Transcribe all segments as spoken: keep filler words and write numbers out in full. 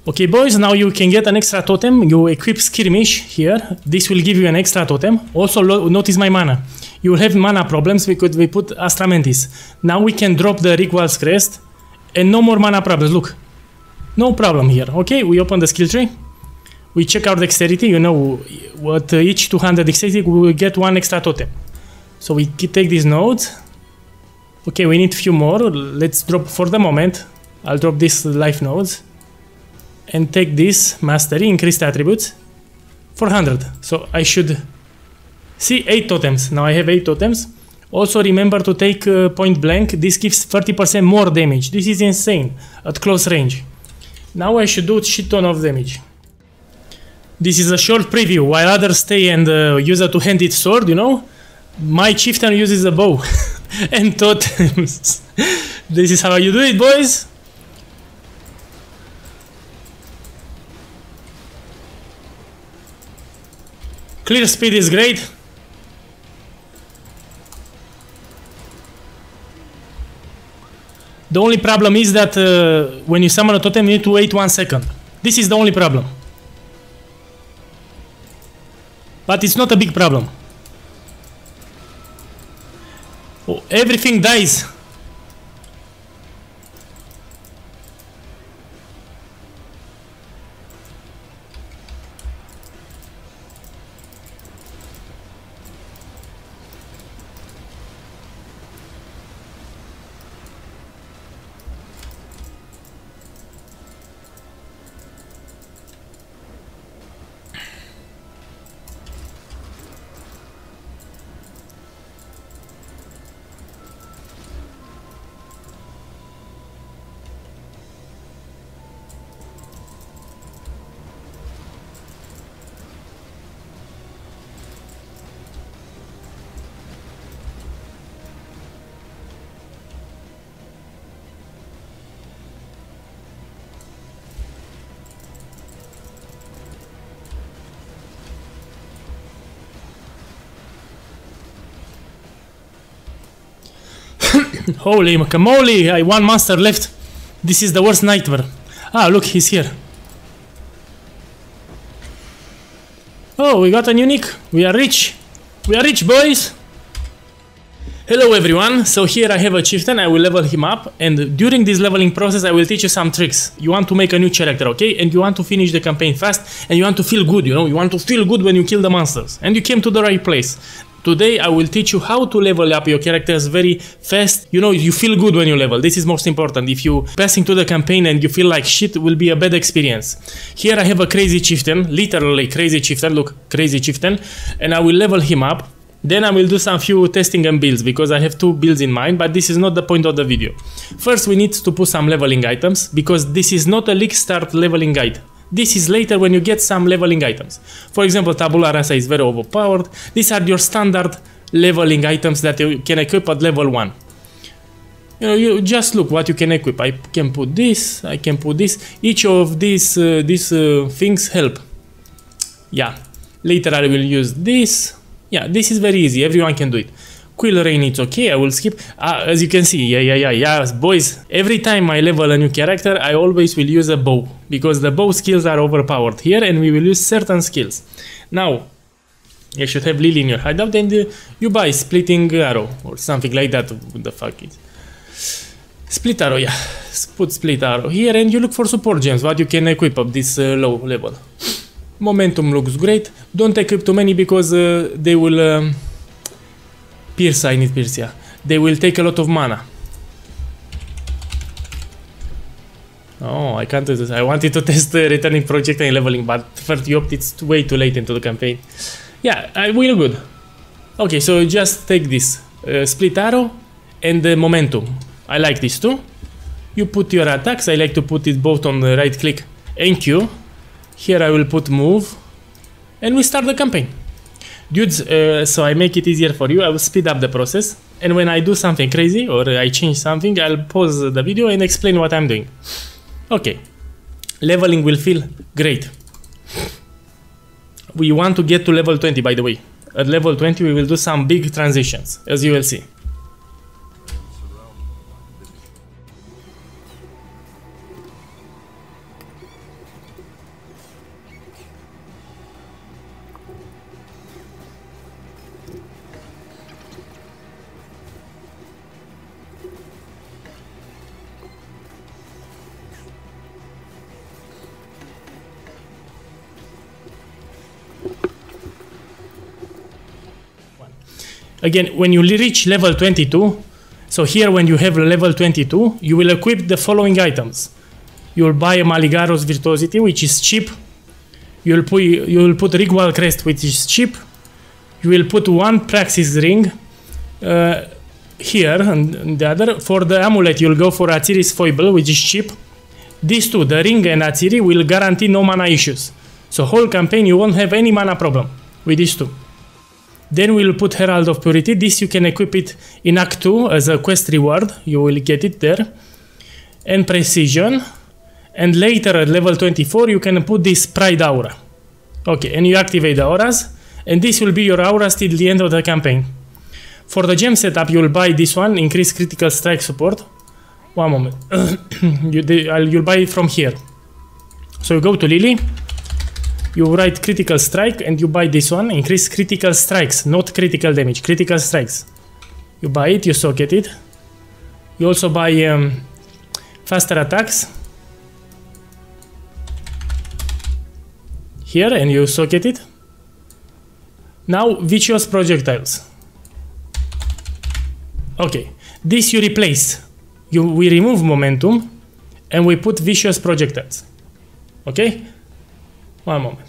Okay, boys, now you can get an extra totem. You equip Skirmish here. This will give you an extra totem. Also, notice my mana. You will have mana problems because we put Astra Mantis. Now we can drop the Rigwald's Crest and no more mana problems. Look, no problem here. Okay, we open the skill tree. We check our dexterity. You know what? Each two hundred dexterity we will get one extra totem. So we take these nodes. Okay, we need a few more. Let's drop for the moment. I'll drop these life nodes. And take this mastery, increase the attributes, four hundred. So I should see eight totems. Now I have eight totems. Also remember to take uh, point blank. This gives thirty percent more damage. This is insane at close range. Now I should do a shit ton of damage. This is a short preview. While others stay and uh, use a two-handed sword, you know, my chieftain uses a bow and totems. This is how you do it, boys. Clear speed is great. The only problem is that uh, when you summon a totem, you need to wait one second. This is the only problem. But it's not a big problem. Oh, everything dies. Holy guacamole, I one monster left. This is the worst nightmare. Ah, look, he's here. Oh, we got an unique. We are rich. We are rich, boys. Hello everyone. So here I have a chieftain. I will level him up, and during this leveling process I will teach you some tricks. You want to make a new character, okay? And you want to finish the campaign fast, and you want to feel good, you know? You want to feel good when you kill the monsters. And you came to the right place. Today I will teach you how to level up your characters very fast. You know, you feel good when you level. This is most important. If you pass into the campaign and you feel like shit, it will be a bad experience. Here I have a crazy chieftain, literally crazy chieftain. Look, crazy chieftain. And I will level him up. Then I will do some few testing and builds because I have two builds in mind, but this is not the point of the video. First we need to put some leveling items because this is not a league start leveling guide. This is later when you get some leveling items. For example, Tabula Rasa is very overpowered. These are your standard leveling items that you can equip at level one. You know, you just look what you can equip. I can put this, I can put this. Each of these, uh, these uh, things help. Yeah, later I will use this. Yeah, this is very easy, everyone can do it. Quill Rain, it's okay, I will skip. Ah, as you can see, yeah, yeah, yeah, yeah, boys. Every time I level a new character, I always will use a bow. Because the bow skills are overpowered here and we will use certain skills. Now, you should have Lily in your hideout and uh, you buy Splitting Arrow or something like that. What the fuck is Split Arrow, yeah. Put Split Arrow here and you look for support gems, what you can equip up this uh, low level. Momentum looks great. Don't equip too many because uh, they will... Um, Pierce, I need Pierce, yeah. They will take a lot of mana. Oh, I can't do this. I wanted to test the returning projectile and leveling, but for the opt it's way too late into the campaign. Yeah, I will good. Okay, so just take this. Uh, split Arrow and the Momentum. I like this too. You put your attacks. I like to put it both on the right click and Q. Here I will put Move. And we start the campaign. Dudes, uh, so I make it easier for you, I will speed up the process, and when I do something crazy or I change something, I'll pause the video and explain what I'm doing. Okay, leveling will feel great. We want to get to level twenty, by the way. At level twenty we will do some big transitions, as you will see. Again, when you reach level twenty-two, so here when you have level twenty-two, you will equip the following items. You will buy a Maligaro's Virtuosity, which is cheap. You will put, you will put Rigwal Crest, which is cheap. You will put one Praxis Ring uh, here, and, and the other. For the amulet, you will go for Atziri's Foible, which is cheap. These two, the Ring and Atziri, will guarantee no mana issues. So whole campaign, you won't have any mana problem with these two. Then we'll put Herald of Purity. This you can equip it in Act two as a quest reward. You will get it there. And Precision. And later at level twenty-four, you can put this Pride Aura. Okay, and you activate the auras. And this will be your auras till the end of the campaign. For the gem setup, you will buy this one, increase critical strike support. One moment. you, you'll buy it from here. So you go to Lily. You write critical strike and you buy this one. Increase critical strikes, not critical damage. Critical strikes. You buy it, you socket it. You also buy um, faster attacks. Here, and you socket it. Now, Vicious Projectiles. Okay, this you replace. You, we remove Momentum and we put Vicious Projectiles. Okay? One moment.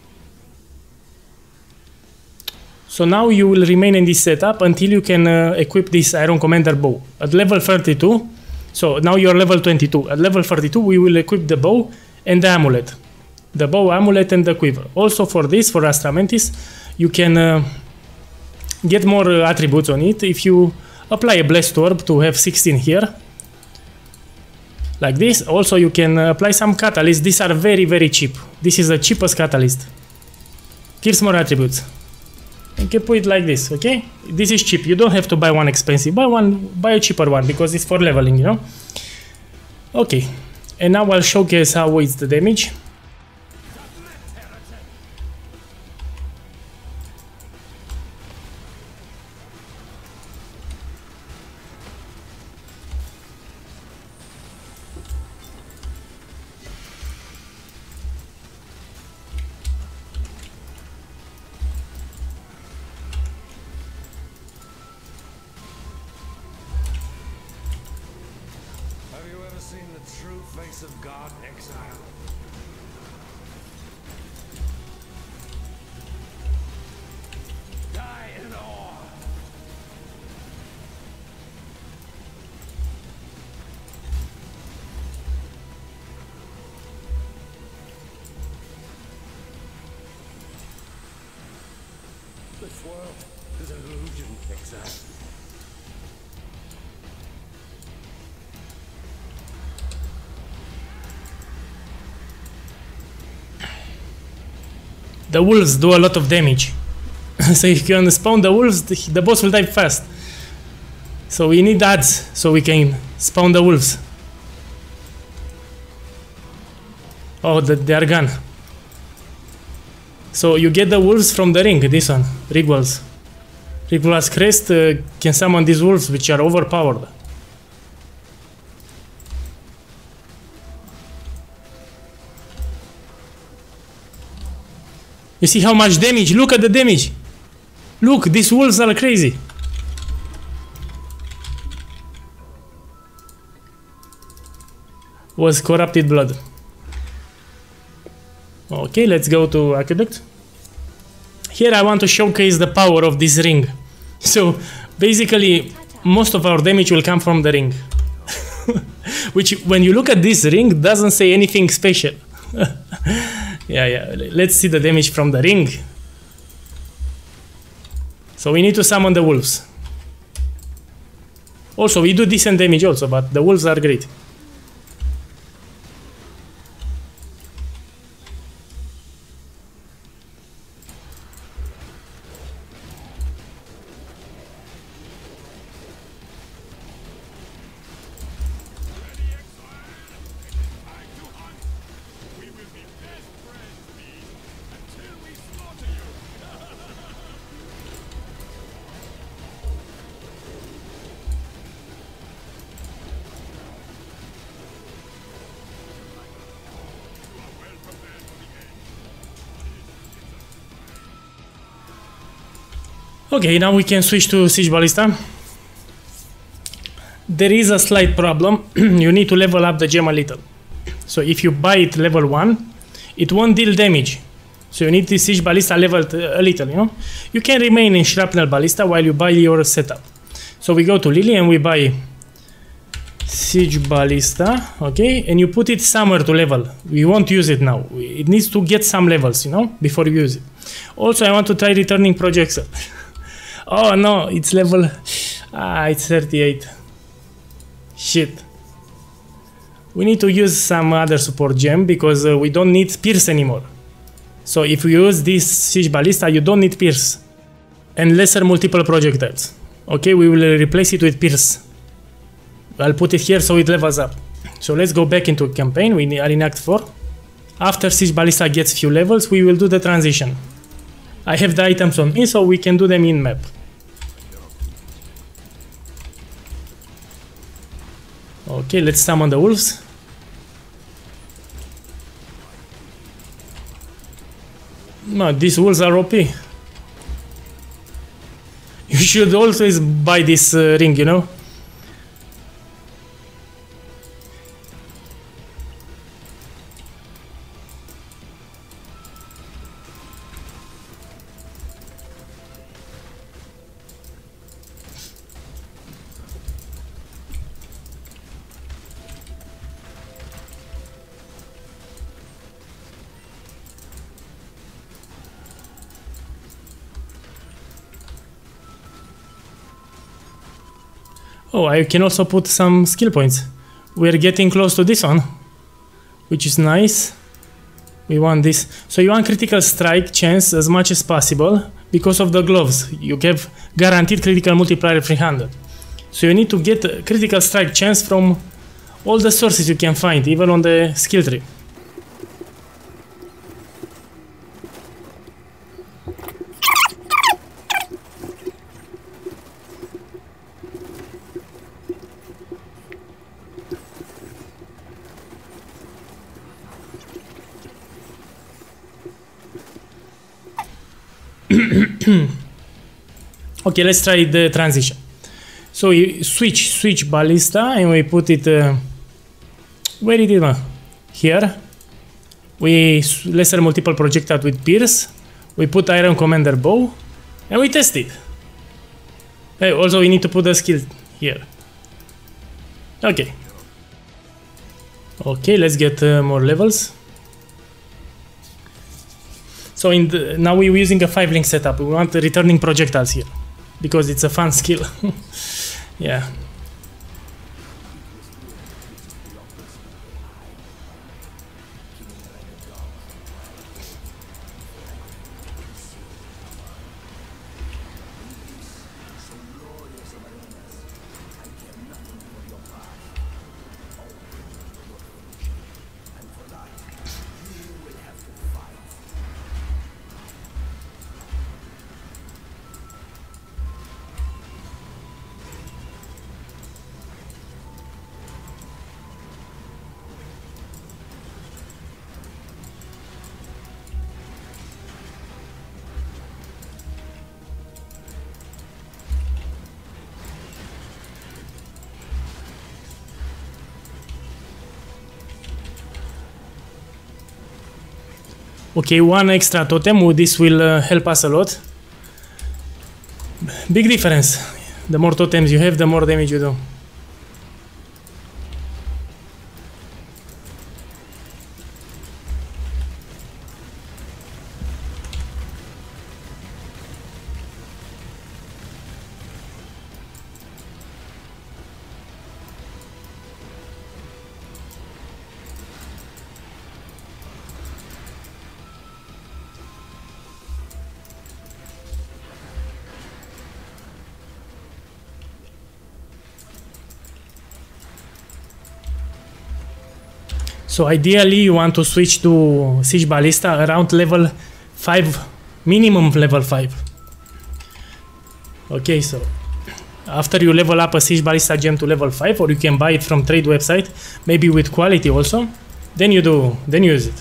So now you will remain in this setup until you can uh, equip this Iron Commander bow. At level thirty-two, so now you're level twenty-two. At level thirty-two, we will equip the bow and the amulet. The bow, amulet, and the quiver. Also for this, for Astra Mantis, you can uh, get more uh, attributes on it if you apply a Blessed Orb to have sixteen here. Like this. Also you can uh, apply some catalysts. These are very very cheap. This is the cheapest catalyst. Gives more attributes. You can put it like this, okay? This is cheap. You don't have to buy one expensive. Buy one, buy a cheaper one because it's for leveling, you know? Okay. And now I'll showcase how it's the damage. This world is an illusion, exile. The wolves do a lot of damage. So if you can spawn the wolves, the, the boss will die fast. So we need ads so we can spawn the wolves. Oh, the, they are gone. So you get the wolves from the ring, this one, Rigwal's. Rigwal's Crest uh, can summon these wolves which are overpowered. You see how much damage? Look at the damage! Look, these wolves are crazy! Was corrupted blood. Okay, let's go to Aqueduct. Here I want to showcase the power of this ring. So, basically, most of our damage will come from the ring. Which, when you look at this ring, doesn't say anything special. Yeah, yeah, let's see the damage from the ring. So we need to summon the wolves. Also, we do decent damage also, but the wolves are great. Okay, now we can switch to Siege Ballista. There is a slight problem. You need to level up the gem a little. So if you buy it level one, it won't deal damage. So you need the Siege Ballista leveled a little, you know. You can remain in Shrapnel Ballista while you buy your setup. So we go to Lily and we buy Siege Ballista, okay, and you put it somewhere to level. We won't use it now. It needs to get some levels, you know, before you use it. Also, I want to try returning projectile. Oh no, it's level... Ah, it's thirty-eight. Shit. We need to use some other support gem because uh, we don't need Pierce anymore. So if you use this Siege Ballista, you don't need Pierce. And lesser multiple projectiles. Okay, we will replace it with Pierce. I'll put it here so it levels up. So let's go back into campaign. We are in Act four. After Siege Ballista gets few levels, we will do the transition. I have the items on me, so we can do them in map. Okay, let's summon the wolves. No, these wolves are O P. You should always buy this uh, ring, you know? Oh, I can also put some skill points. We're getting close to this one, which is nice. We want this. So you want critical strike chance as much as possible because of the gloves. You have guaranteed critical multiplier three hundred. So you need to get a critical strike chance from all the sources you can find, even on the skill tree. Okay, let's try the transition. So we switch switch ballista and we put it uh, where it is uh, here. We lesser multiple projectile with Pierce. We put Iron Commander bow and we test it. Hey, also we need to put the skill here. Okay. Okay, let's get uh, more levels. So in the, now we're using a five link setup. We want the returning projectiles here because it's a fun skill. Yeah. Okay, one extra totem, this will uh, help us a lot. Big difference. The more totems you have, the more damage you do. So ideally you want to switch to Siege Ballista around level five, minimum level five. Okay, so after you level up a Siege Ballista gem to level five, or you can buy it from trade website, maybe with quality also, then you do, then you use it.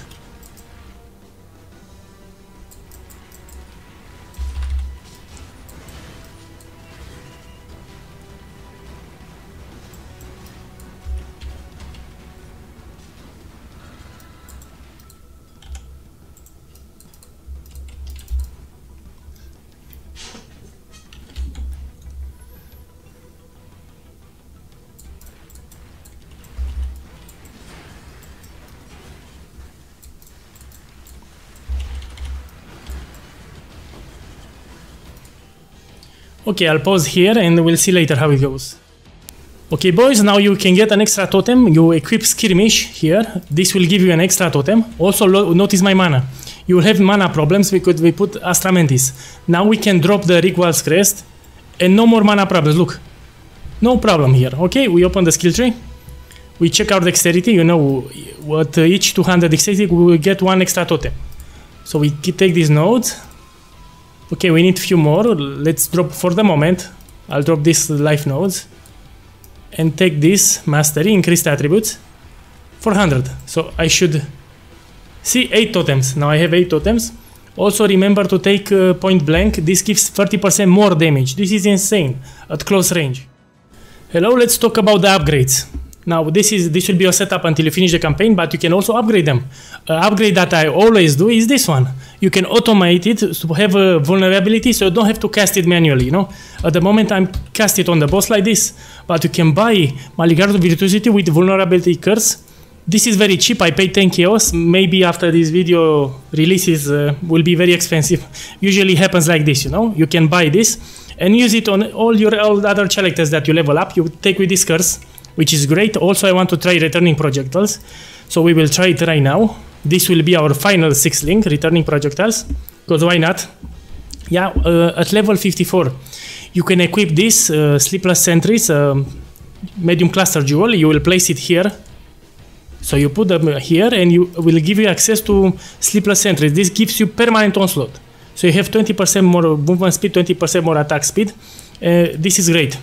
Okay, I'll pause here and we'll see later how it goes. Okay boys, now you can get an extra totem. You equip Skirmish here. This will give you an extra totem. Also notice my mana. You will have mana problems because we put Astra Mantis. Now we can drop the Rigwald's Crest and no more mana problems. Look, no problem here. Okay, we open the skill tree. We check our dexterity. You know what, uh, each two hundred dexterity we will get one extra totem. So we take these nodes. Okay, we need a few more. Let's drop for the moment. I'll drop these life nodes. And take this mastery, increase the attributes, four hundred. So I should see eight totems. Now I have eight totems. Also remember to take uh, point blank. This gives thirty percent more damage. This is insane at close range. Hello, let's talk about the upgrades. Now this is this will be your setup until you finish the campaign, but you can also upgrade them. Uh, upgrade that I always do is this one. You can automate it to have a vulnerability, so you don't have to cast it manually. You know, at the moment I'm cast it on the boss like this, but you can buy Maligardo Virtuosity with vulnerability curse. This is very cheap. I paid ten chaos. Maybe after this video releases uh, will be very expensive. Usually happens like this. You know, you can buy this and use it on all your all other characters that you level up. You take with this curse, which is great. Also, I want to try returning projectiles, so we will try it right now. This will be our final six link, returning projectiles, because why not? Yeah, uh, at level fifty-four, you can equip this uh, Sleepless Sentries, uh, medium cluster jewel. You will place it here. So you put them here and you will give you access to Sleepless Sentries. This gives you permanent onslaught. So you have twenty percent more movement speed, twenty percent more attack speed. Uh, this is great.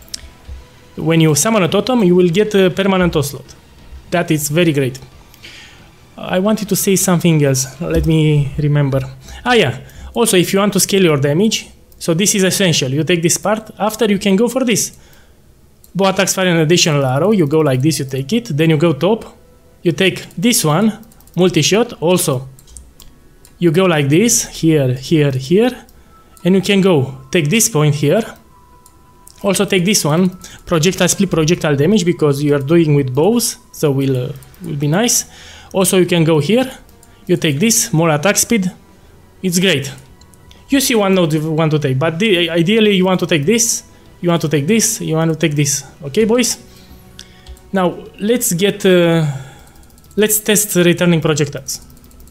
When you summon a totem, you will get a permanent onslaught. That is very great. I wanted to say something else. Let me remember. Ah yeah, also if you want to scale your damage, so this is essential. You take this part, after you can go for this. Bow attacks fire an additional arrow, you go like this, you take it, then you go top, you take this one, multi-shot, also. You go like this, here, here, here, and you can go, take this point here, also take this one, projectile split projectile damage, because you are doing with bows, so will uh, will be nice. Also you can go here, you take this, more attack speed, it's great. You see one node you want to take, but the, ideally you want to take this, you want to take this, you want to take this. Okay boys? Now let's get, uh, let's test returning projectiles.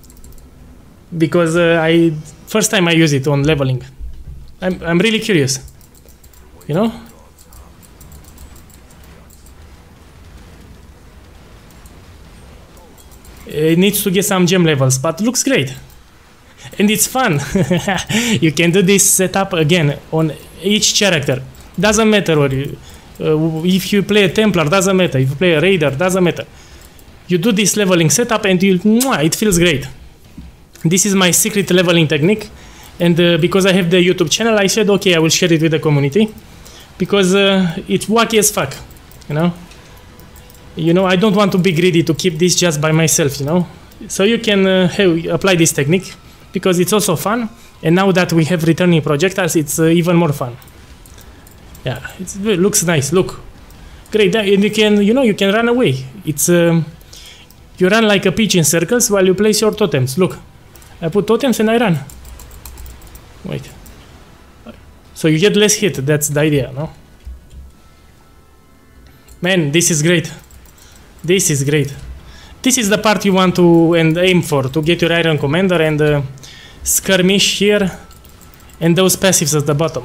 Because uh, I, first time I use it on leveling. I'm, I'm really curious, you know? It needs to get some gem levels, but looks great. And it's fun. You can do this setup again on each character. Doesn't matter what you, uh, if you play a Templar, doesn't matter. If you play a Raider, doesn't matter. You do this leveling setup and you, mwah, it feels great. This is my secret leveling technique. And uh, because I have the YouTube channel, I said, okay, I will share it with the community. Because uh, it's wacky as fuck, you know? You know, I don't want to be greedy to keep this just by myself, you know? So you can uh, have, apply this technique because it's also fun. And now that we have returning projectiles, it's uh, even more fun. Yeah, it's, it looks nice, look. Great, and you can, you know, you can run away. It's, um, you run like a peach in circles while you place your totems. Look, I put totems and I run. Wait. So you get less hit, that's the idea, no? Man, this is great. This is great. This is the part you want to and aim for, to get your Iron Commander and uh, Skirmish here, and those passives at the bottom.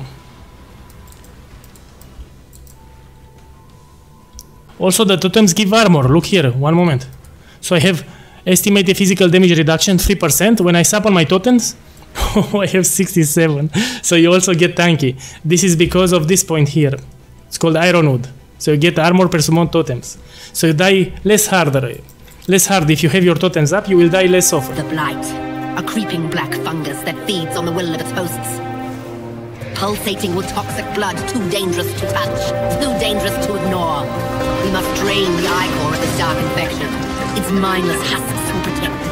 Also the totems give armor, look here, one moment. So I have estimated physical damage reduction three percent. When I summon my totems, I have sixty-seven. So you also get tanky. This is because of this point here. It's called Ironwood. So you get armor per summon totems. So you die less harder. Less hard. If you have your totems up, you will die less often. The Blight, a creeping black fungus that feeds on the will of its hosts. Pulsating with toxic blood, too dangerous to touch, too dangerous to ignore. We must drain the Ichor of this dark infection. Its mindless husks will protect